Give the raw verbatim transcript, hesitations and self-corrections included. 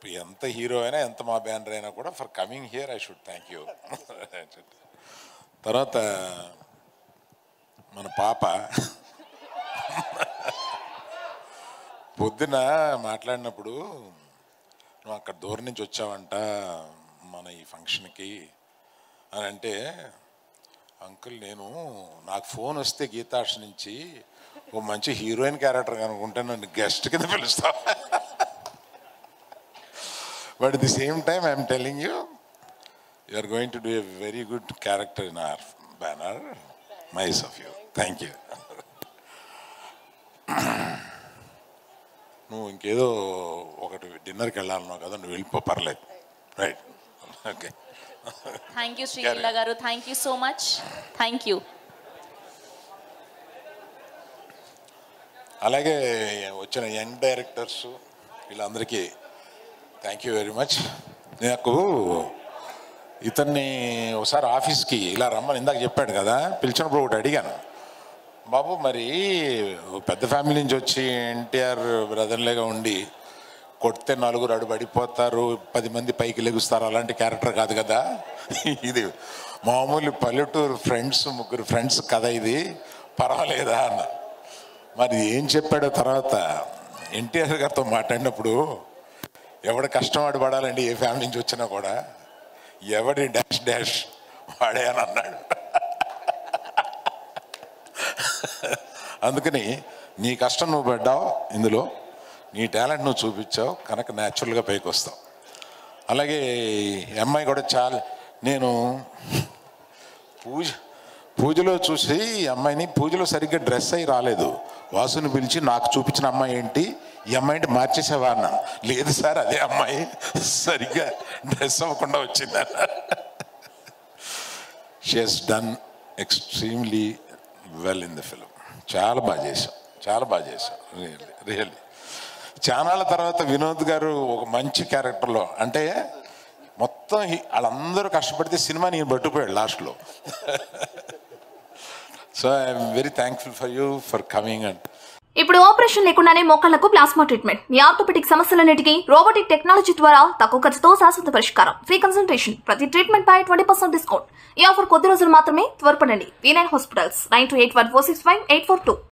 ఎంత హీరో అయినా ఎంత మా బ్యానర్ అయినా కూడా for coming here I should thank you. తర్వాత మన పాప పొద్దున మాట్లాడినప్పుడు నువ్వు అక్కడ దూరం నుంచి వచ్చావంట మన ఈ ఫంక్షన్కి అని అంటే, అంకుల్ నేను నాకు ఫోన్ వస్తే గీతాష్ నుంచి ఓ మంచి హీరోయిన్ క్యారెక్టర్ కనుకుంటే నన్ను గెస్ట్ కింద పిలుస్తా. But at the same time I'm telling you you are going to do a very good character in our banner. Nice of you, thank you. నువ్వు ఇంకేదో ఒకటి డిన్నర్కి వెళ్ళాలన్నావు కదా, నువ్వు వెళ్ళిపో, పర్లేదు. Right, okay. Thank you Sreeleela గారు, thank you so much, thank you. అలాగే వచ్చిన యంగ్ డైరెక్టర్స్ వీళ్ళందరికీ థ్యాంక్ యూ వెరీ మచ్. నాకు ఇతన్ని ఒకసారి ఆఫీస్కి ఇలా రమ్మని ఇందాక చెప్పాడు కదా, పిలిచినప్పుడు ఒకటి అడిగాను, బాబు మరి పెద్ద ఫ్యామిలీ నుంచి వచ్చి ఎన్టీఆర్ బ్రదర్లేగా ఉండి కొడితే నలుగురు అడు పడిపోతారు, పది మంది పైకి లెగుస్తారు, అలాంటి క్యారెక్టర్ కాదు కదా ఇది, మామూలు పల్లెటూరు ఫ్రెండ్స్, ముగ్గురు ఫ్రెండ్స్ కథ ఇది, పర్వాలేదా అన్న. మరి ఏం చెప్పాడో తర్వాత ఎన్టీఆర్ గారితో మాట్లాడినప్పుడు, ఎవడ కష్టం పడాలండి ఏ ఫ్యామిలీ నుంచి వచ్చినా కూడా, ఎవడి డాష్ డాష్ వాడే అని అన్నాడు. అందుకని నీ కష్టం నువ్వు పడ్డావు, ఇందులో నీ టాలెంట్ నువ్వు చూపించావు కనుక న్యాచురల్గా పైకి వస్తావు. అలాగే అమ్మాయి కూడా చాలా, నేను పూజ పూజలో చూసి అమ్మాయిని, పూజలో సరిగ్గా డ్రెస్ అయ్యి రాలేదు, వాసుని పిలిచి నాకు చూపించిన అమ్మాయి ఏంటి, ఈ అమ్మాయిని మార్చేసేవా అన్నాను. లేదు సార్ అదే అమ్మాయి, సరిగ్గా డ్రెస్ అవ్వకుండా వచ్చింది. She has done extremely well in the film. చాలా బాగా చేశాం, చాలా బాగా చేశాం, రియల్లీ రియల్లీ. చానాళ్ళ తర్వాత వినోద్ గారు ఒక మంచి క్యారెక్టర్లో, అంటే మొత్తం వాళ్ళందరూ కష్టపడితే సినిమా నేను పట్టుకుపోయాడు లాస్ట్లో. So I'm very thankful for you for coming. And ఇప్పుడు ఆపరేషన్ లేకుండానే మోకాళ్లకు ప్లాస్మా ట్రీట్మెంట్, మీ ఆర్థోపెటిక్ సమస్యలన్నిటికీ రోబోటిక్ టెక్నాలజీ ద్వారా తక్కువ ఖర్చుతో శాశ్వత పరిష్కారం, ఫ్రీ కన్సల్టేషన్, ప్రతి ట్రీట్మెంట్ పై ట్వంటీ పర్సెంట్ డిస్కౌంట్. ఈ ఆఫర్ కొద్ది రోజులు మాత్రమే, త్వరపడండి. V nine hospitals, nine two eight one four six five eight four two.